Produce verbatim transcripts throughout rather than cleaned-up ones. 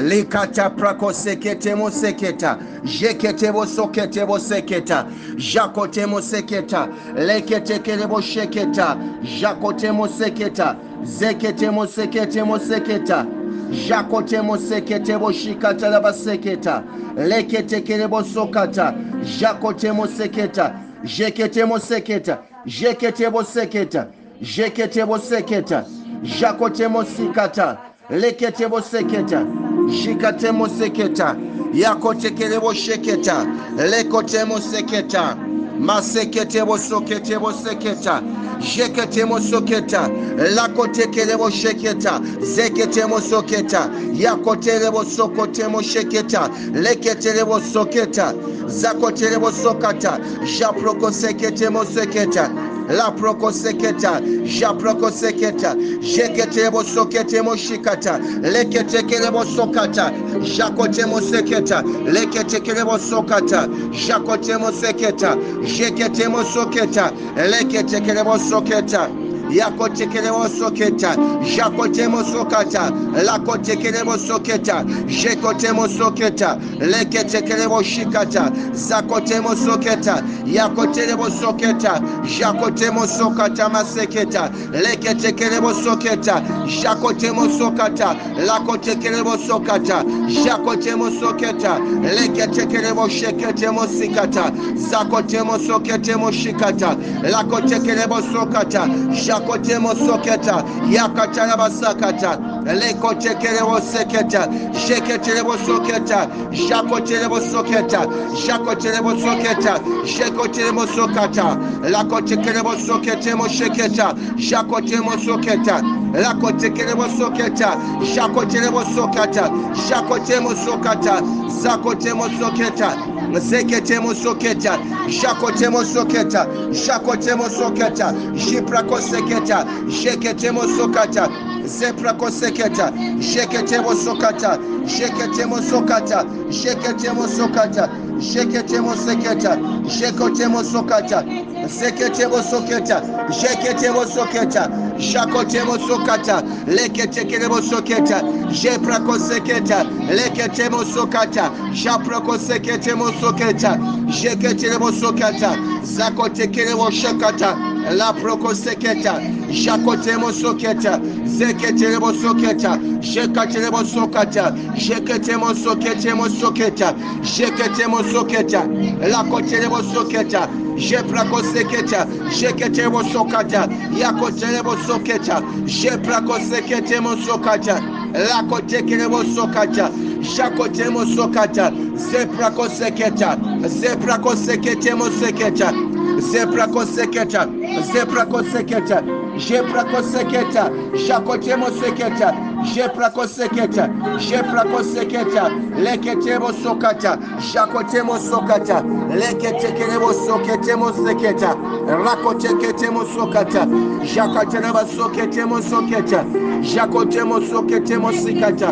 Likata prako sekete mo seketa. Jekete bo sokete bo seketa. Jakote mo seketa. Lekete kere bo sheketa. Jakote mo seketa. Zekete mo sekete mo seketa. Jakote mo sekete bo shikata la ba seketa. Lekete kere bo sokata. Jakote mo seketa. Jekete mo seketa. Jekete bo seketa. Jekete bo seketa. Jakote mo sikata. Lekete bo seketa. Jikate mo seketa. Yakote kere bo sheketa. Lekote mo seketa. Masekete bo sokete bo seketa. Jekete mo soketa. Lakote kere bo sheketa. Zekete mo soketa. Yakote rebo sokote mo sheketa. Lekete rebo soketa. Zakote rebo sokata. Japroko sekete mo seketa. La proko seketa, ja proko seketa, jekete bo sokete mo shikata, lekete kerebo sokata, jakote mo seketa, lekete kerebo sokata, jakote mo seketa, jekete mo soketa, lekete kerebo soketa. Yakote kerebo soketa, jakote mo sokata, lakote kerebo soketa, jekote mo soketa, lekete kerebo shikata, zakote mo soketa, yakote rebo soketa, jakote mo sokata maseketa, lekete kerebo soketa, jakote mo sokata, lakote kerebo sokata, jakote mo soketa, lekete kerebo shekete mo sikata, zakote mo sokete mo shikata, lakote kerebo sokata, jakote mo soketa, yakata rabasakata, lekote kerebo seketa, jekete rebo soketa, jakote rebo soketa, jakote rebo soketa, jekote rebo sokata, lakote kerebo sokete mo sheketa, jakote mo soketa, lakote kerebo soketa, jakote rebo sokata, jakote mo sokata, zakote mo soketa, zekete mo soketa, jakote mo soketa, jakote mo soketa, jiprako seketa, jekete mo sokata, zeprako seketa, jekete mo sokata, jekete mo sokata, jekete mo sokata, jekete mo seketa, jekote mo sokata, zekete mo soketa, jekete mo soketa, jakote mo sokata, lekete kere mo soketa, jeprako seketa, lekete mo sokata, japrako sekete mo soketa, jekete mo sokata, zakote kere mo shakata, la proko seketa, jakote mo soketa, zekete mo soketa, jekate mo sokata, jekete mo sokete mo soketa, jekete mo soketa, la kote mo soketa, jeprako seketa, jekete mo sokata, yakote mo soketa, jeprako sekete mo sokata, la kote kere mo sokata, jakote mo sokata, zeprako seketa, zeprako sekete mo seketa, zeprako seketa, zeprako seketa, jeprako seketa, jakote mo seketa, jeprako seketa, jeprako seketa, lekete mo sokata, jakote mo sokata, lekete kere mo sokete mo seketa, rakote kete mo sokata, jakate mo sokete mo soketa, jakote mo sokete mo sikata.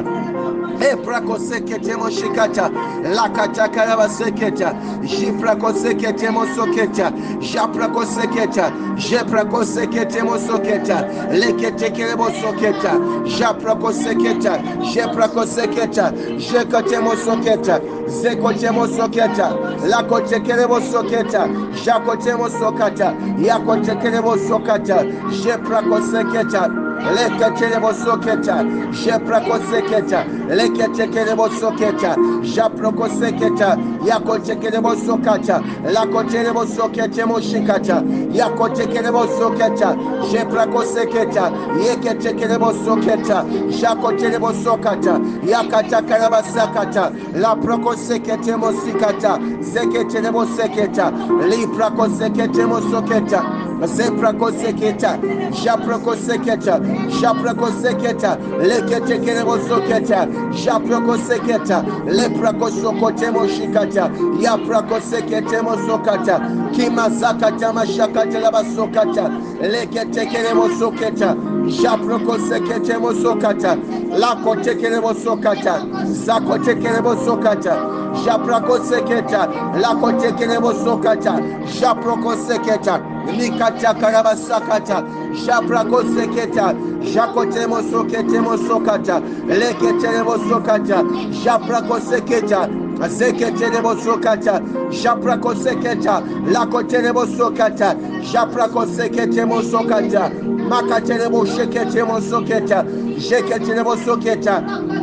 Eprako sekete mo shikata, lakata karaba seketa, jiprako sekete mo soketa, japrako seketa, jeprako sekete mo soketa, lekete kere mo soketa, japrako seketa, jeprako seketa, jekote mo soketa, zekote mo soketa, lakote kere mo soketa, jakote mo sokata, yakote kere mo sokata, jeprako seketa, lekete mo soketa, jeprako seketa, lekete kere mo soketa, japrako seketa, yakote kere mo sokata, lakote mo sokete mo shikata, yakote kere mo soketa, jeprako seketa, yekete kere mo soketa, jakote mo sokata, yakata karaba sakata, la proko sekete mo sikata, zekete mo seketa, liprako sekete mo soketa, zeprako seketa, japrako seketa, japrako seketa, lekete kere mo soketa, japrako seketa, leprako sokote mo shikata, yaprako sekete mo sokata, kima zakata mashakata la basokata, lekete kere mo soketa, japrako sekete mo sokata, lakote kere mo sokata, zakote kere mo sokata, japrako seketa, lakote kere mo sokata, japrako seketa, Likata karabasakata. Japrako seketa. Jakotemo soketemo sokata. Leketelemo sokata. Japrako seketa. Zeketelemo sokata. Japrako seketa. Lakotelemo sokata. Japrako seketemo sokata. Makatelemo sheketemo soketa. Jeketelemo soketa.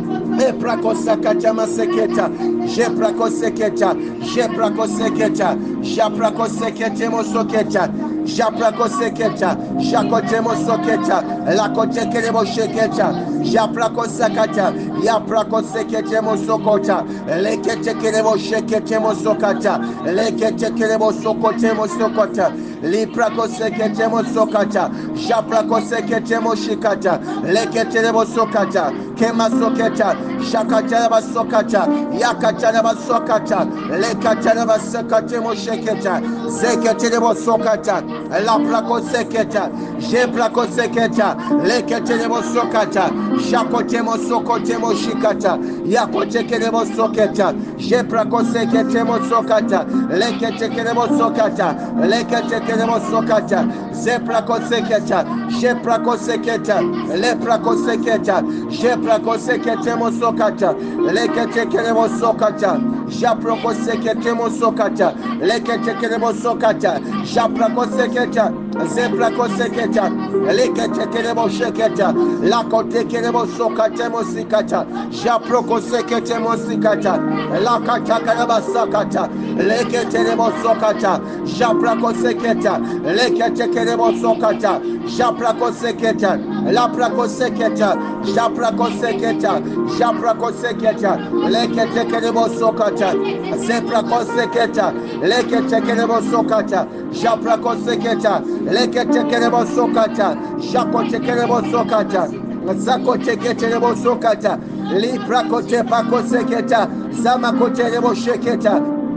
Eprakosakata maseketa, jeprakoseketa, jeprakoseketa, japrakosekete mosoketa, japrakoseketa, jakotemo soketa, lakotekele mosheketa, japrakosakata, yaprakosekete mosokota, leketekele moshekete mosokata, leketekele mosokote mosokota, liprakosekete mosokata, japrakosekete moshikata, leketele mosokata, kemasoketa, shakatara basokata, yakatara basokata, lekatara basokate mosheketa, zeketele mosokata, la prakoseketa, je prakoseketa, leketele mosokata, shakote mosokote moshikata, yakotekele mosoketa, je prakosekete mosokata, leketekele mosokata, leketekele mosokata, ze prakoseketa, je prakoseketa, le prakoseketa, je prakosekete mosokata, leketekele mosokata, japrokosekete mosokata, leketekele mosokata, japrokoseketa, zeprakoseketa, leketekele mosheketa, lakotekele mosokate mosikata, japrokosekete mosikata, lakatakala basakata, leketele mosokata, japrokoseketa, leketekele mosokata, japrokoseketa, la prakoseketa, japrakoseketa, japrakoseketa, leketekele mosokata, zeprakoseketa, leketekele mosokata, japrakoseketa, leketekele mosokata, jakotekele mosokata, zakotekele mosokata, liprakote pakoseketa, zamakotele mosheketa,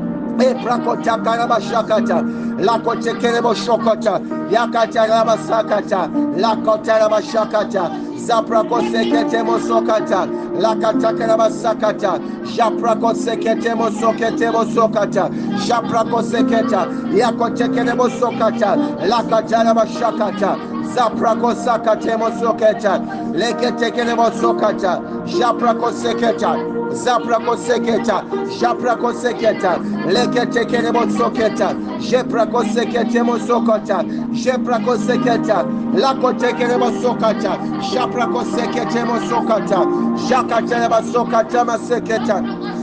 Eprakota karabashakata, lakotekele moshokota, yakata rabasakata, lakota rabashakata, zaprakosekete mosokata, lakata karabasakata, japrakosekete mosokete mosokata, japrakoseketa, yakotekele mosokata, lakata rabashakata, zaprakosakate mosoketa, leketekele mosokata, japrakoseketa, zaprakoseketa, japrakoseketa, leketekele mosoketa, jeprakosekete mosokota, jeprakoseketa, lakotekele mosokata, japrakosekete mosokata, jakatele mosokata maseketa,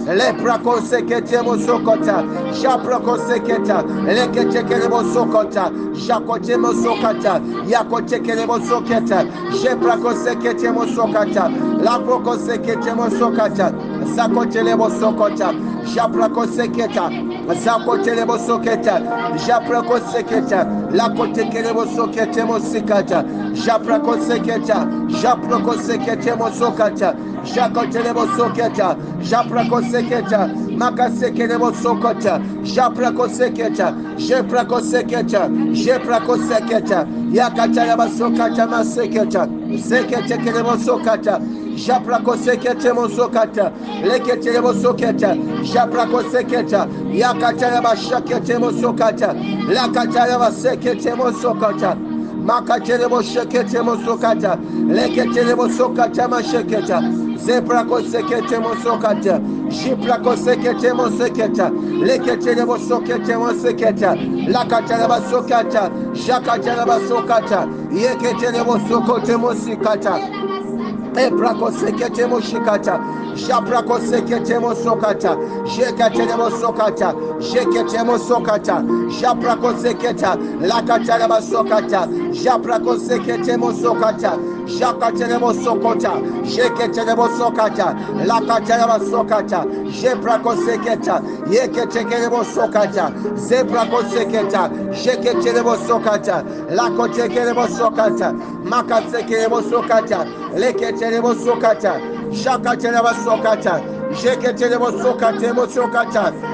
leprakosekete mosokota, japrakoseketa, leketekele mosokota, jakote mosokata, yakotekele mosoketa, jeprakosekete mosokata, laprokosekete mosokata, zakotele mosokota, japrakoseketa, zakotele mosoketa, japrakoseketa, lakotekele mosokete mosikata, japrakoseketa, japrakosekete mosokata, jakotele mosoketa, japrakoseketa, makasekele mosokota, japrakoseketa, jeprakoseketa, jeprakoseketa, yakatala masokata maseketa, zeketekele mosokata, japrakosekete mosokata, leketele mosoketa, japrakoseketa, yakatala bashakete mosokata, lakatala basekete mosokata, makatele moshekete mosokata, leketele mosokata masheketa, zeprakosekete mosokata, jiprakosekete moseketa, leketele mosokete moseketa, lakatala basokata, jakatala basokata, yeketele mosokote mosikata, Eprakosekete moshikata, japrakosekete mosokata, jekatele mosokata, jekete mosokata, japrakoseketa, lakatele basokata, japrakosekete mosokata, jakatele mosokota, jeketele mosokata, lakatele basokata, jeprakoseketa, yeketele mosokata, zeprakoseketa, jeketele mosokata, lakotekele mosokata, makasekele mosokata, leketele mosokata, shakatele mosokata, jeketele mosokate mosokata,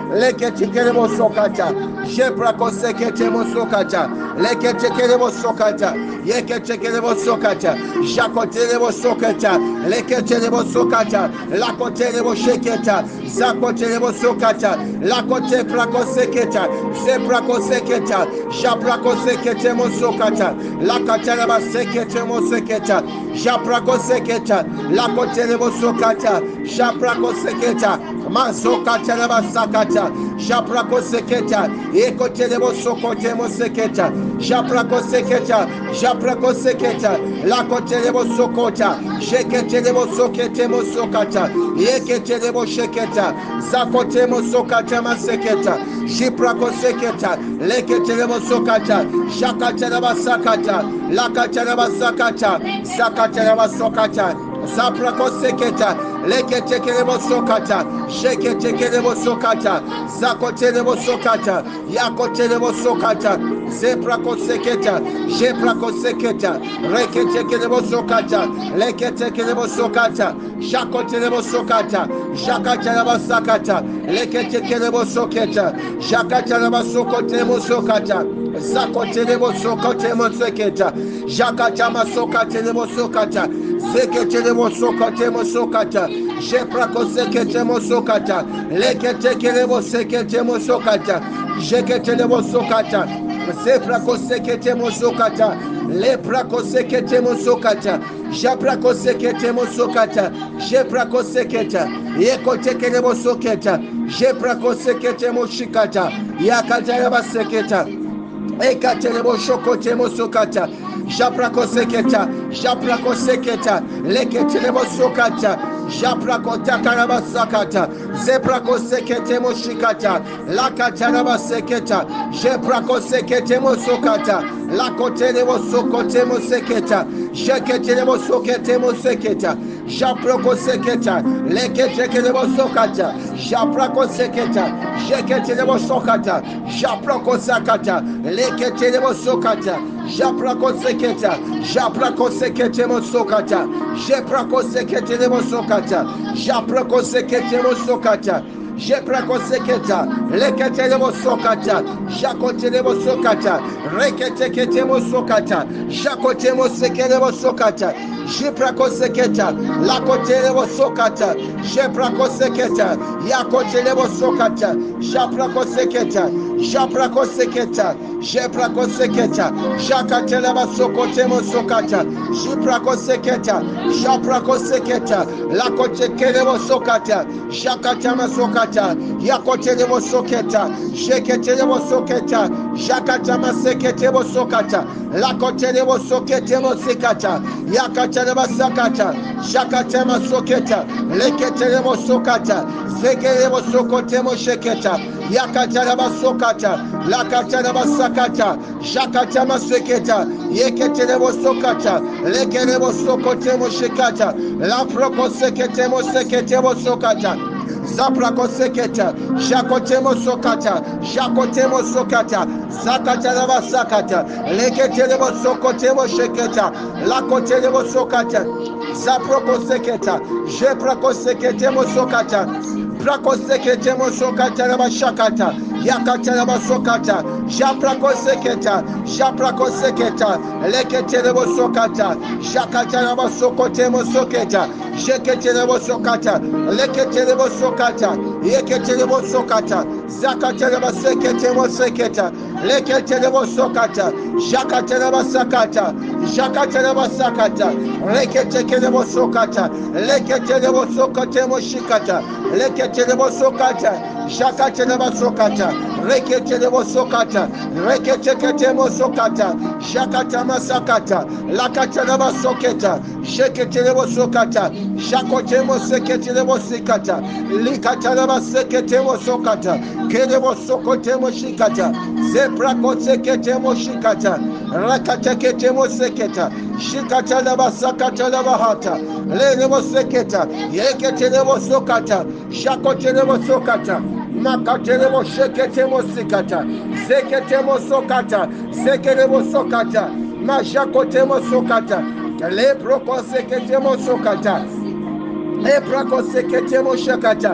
leketekerebo sokata, jeprako seketemo sokata, leketekerebo sokata, yeketekerebo sokata, jakoterebo sokata, leketerebo sokata, lakoterebo sheketa, zakoterebo sokata, lakote prako seketa, zeprako seketa, japrako seketemo sokata, lakataraba seketemo seketa, japrako seketa, lakoterebo sokata, japrako seketa, mazokata raba sakata, japrako seketa, ekoterebo sokotemo seketa, japrako seketa, japrako seketa, lakoterebo sokota, sheketerebo soketemo sokata, yeketerebo sheketa, zakotemo sokata maseketa, jiprako seketa, leketerebo sokata, shakataraba sakata, lakataraba sakata, zakataraba sokata, zaprako seketa, leketekerebo sokata, sheketekerebo sokata, zakoterebo sokata, yakoterebo sokata, zeprako seketa, jeprako seketa, reketekerebo sokata, leketekerebo sokata, jakoterebo sokata, jakataraba sakata, leketekerebo soketa, jakataraba sokotemo sokata, zakoterebo sokotemo seketa, jakatama sokatemo sokata, zeketerebo sokotemo sokata, jeprako seketemo sokata, leketekerebo seketemo sokata, jeketerebo sokata, zeprako seketemo sokata, leprako seketemo sokata, japrako seketemo sokata, jeprako seketa, yekotekerebo soketa, jeprako seketemo shikata, yakataraba seketa, ekaterebo shokotemo sokata, japrako seketa, japrako seketa, leketerebo sokata, japrako takaraba sakata, zeprako seketemo shikata, lakataraba seketa, jeprako seketemo sokata, lakoterebo sokotemo seketa, jeketerebo soketemo seketa, japrako seketa, leketerebo sokata, japrako seketa, jeketerebo sokata, japrako sakata, leketerebo sokata, japrako seketa, japrako seketemo sokata, jeprako seketemo sokata, japrako seketemo sokata, jeprako seketa, leketerebo sokata, jakoterebo sokata, reketeketemo sokata, jakotemo sekerebo sokata, jeprako seketa, lakoterebo sokata, jeprako seketa, yakoterebo sokata, japrako seketa, japrako seketa, jeprako seketa, jakateleba sokotemo sokata, jiprako seketa, japrako seketa, lakotekerebo sokata, jakatama sokata, yakotelebo soketa, jeketelebo soketa, jakatama seketebo sokata, lakotelebo soketemo sekata, yakateleba sakata, jakatama soketa, leketelebo sokata, zekelebo sokotemo sheketa, yakatalaba sokata, lakatalaba sakata, jakatama seketa, yeketelebo sokata, lekelebo sokotemo shekata, laproko seketemo seketemo sokata, zaprako seketa, jakotemo sokata, jakotemo sokata, zakatalaba sakata, leketelebo sokotemo sheketa, lakotelebo sokata, zaproko seketa, jeprako seketemo sokata, prako seketemo sokata raba shakata, yakata raba sokata, japrako seketa, japrako seketa, leketelebo sokata, jakata raba sokotemo soketa, jeketelebo sokata, leketelebo sokata, yeketelebo sokata, zakata raba seketemo seketa, leketelebo sokata, jakata raba sakata, jakata raba sakata, leketelebo sokata, leketelebo sokotemo shikata, leketelebo sokata, jakatelebo sokata, reketelebo sokata, reketeketemo sokata, jakatama sakata, lakatelebo soketa, jeketelebo sokata, jakotemo seketelebo sikata, likataleba seketemo sokata, kelebo sokotemo shikata, zeprako seketemo shikata, rakateketemo seketa, shikataleba sakataleba hata, lelebo seketa, yeketelebo sokata, shakotelebo sokata, makatelebo sheketemo sikata, zeketemo sokata, zekelebo sokata, majakotemo sokata, leproko seketemo sokata, leprako seketemo shakata,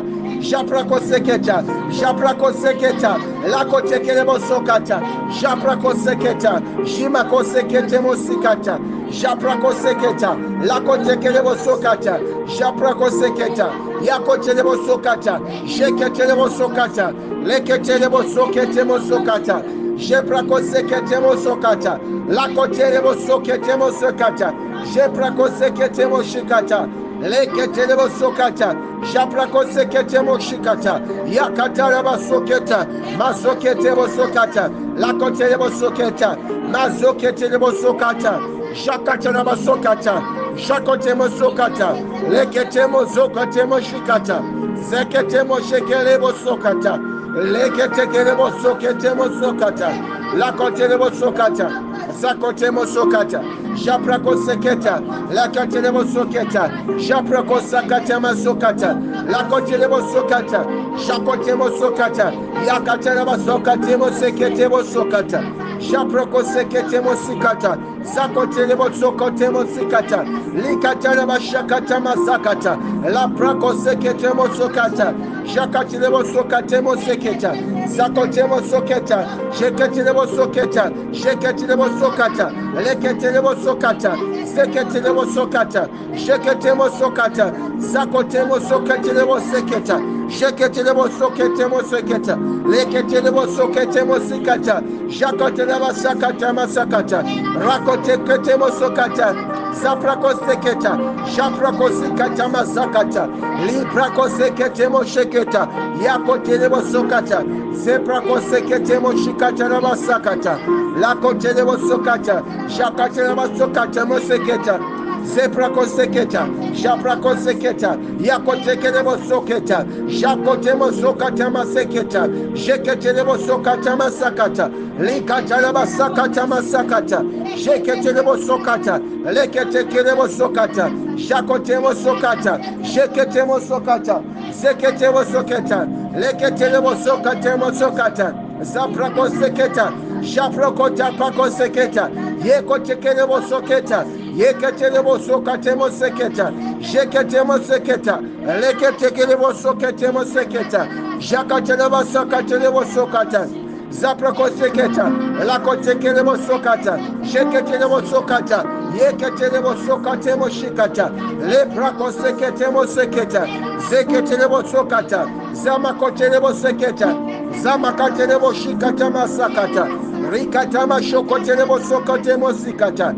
Japrako seketa, Japrako seketa, Lako tekelebo sokata, Japrako seketa, Jimako sekete mosikata, Japrako seketa, Lako tekelebo sokata, Japrako seketa, Yako telebo sokata, Jeketelebo sokata, Leketelebo sokete mosokata, Jeprako sekete mosokata, Lako telebo sokete mosokata, Jeprako sekete moshikata, Leketelebo sokata, Japrako sekete moshikata, Yakataraba soketa, Masoketebo sokata, Lakotelebo soketa, Mazoketelebo sokata, Jakataraba sokata, Jakotemo sokata, Leketemo zokatemo shikata, Zeketemo shekelebo sokata, Leketekelebo soketemo sokata, Lakotelebo sokata, Zakotemo sokata, Japrako seketa, Lakatelebo soketa, Japrako sakatema sokata, Lakotelebo sokata, Jakotemo sokata, Yakateleba sokatemo seketemo sokata, Japrako seketemo sikata, Zakotelebo sokotemo sikata, Likateleba shakata masakata, Laprako seketemo sokata, Jakatelebo sokatemo seketa, Zakotemo soketa, Jeketelebo soketa, Jeketelebo sokata, Leketelebo sokata, Zeketelebo sokata, Jeketemo sokata, Zakotemo soketelebo seketa, Jeketelebo soketemo seketa, Leketelebo soketemo sikata, Jakoteleba sakata masakata, Rakoteketemo sokata, Zaprako seketa, Japrako sikata masakata, Liprako seketemo sheketa, Yakotelebo sokata, Zeprako seketemo shikata masakata, Lakotelebo sokata, Jakateleba sokata moseketa, Zeprako seketa, Japrako seketa, Yakotekelebo soketa, Jakotemo sokata maseketa, Jeketelebo sokata masakata, Likatalaba sakata masakata, Jeketelebo sokata, Leketekelebo sokata, Jakotemo sokata, Jeketemo sokata, Zeketemo soketa, Leketelebo sokatemo sokata, Zaprako seketa, Japrako tapako seketa, Yekotekelebo soketa, Yeketelebo sokatemo seketa, Jeketemo seketa, Leketekelebo soketemo seketa, Jakateleba sokatelebo sokata, Zaprako seketa, Lakotekelebo sokata, Jeketelebo sokata, Yeketelebo sokatemo shikata, Leprako seketemo seketa, Zeketelebo sokata, Zamakotelebo seketa, Zamakatelebo shikata masakata, Rikatama shokotelebo sokotemo sikata,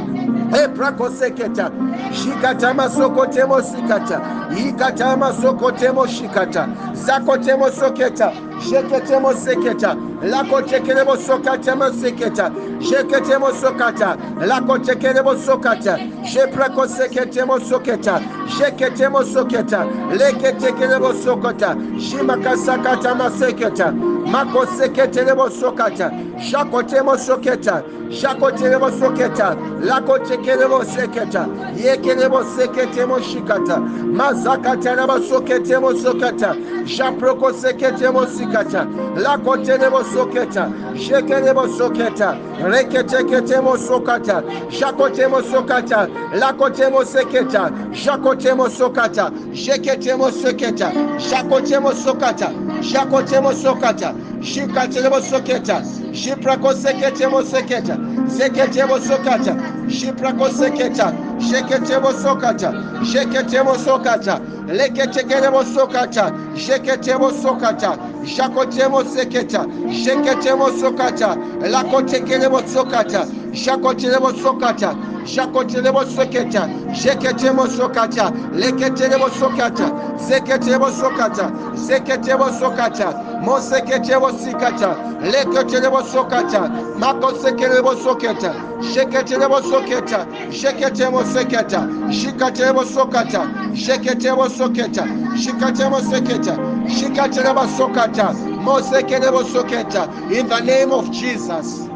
Eprako seketa, Shikatama sokotemo sikata, Ikatama sokotemo shikata, Zakotemo soketa, Sheketemo seketa, Lakotekelebo sokatemo seketa, Sheketemo sokata, Lakotekelebo sokata, Sheprako seketemo soketa, Sheketemo soketa, Leketekelebo sokota, Shimakasakata maseketa, Mako seketelebo sokata, Shakotemo soketa, Shakotelebo soketa, Lakotekelebo seketa, Yekelebo seketemo shikata, Mazakatelebo soketemo sokata, Shaproko seketemo sikata, Lakotelebo soketa, Shekelebo soketa, Reketeketemo sokata, Shakotemo sokata, Lakotemo seketa, Shakotemo sokata, Sheketemo seketa, Shakotemo sokata, Shakotemo sokata, Shikatelebo soketa, Shiprako seketemo seketa, Zeketemo sokata, Shiprako seketa, Sheketemo sokata, Sheketemo sokata, Leketekelebo sokata, Sheketemo sokata, Shakotemo seketa, Sheketemo sokata, Lakotekelebo sokata, Shakotelebo sokata, Shakotelebo soketa, Sheketemo sokata, Leketelebo sokata, Zeketemo sokata, Zeketemo sokata, Moseketemo sikata, Leketelebo sokata, Makosekelebo soketa, Sheketemo soketa, Sheketemo seketa, Shikatemo sokata, Sheketemo soketa, Shikatemo seketa, Shikatemo sokata, Mosekelebo soketa, in the name of Jesus.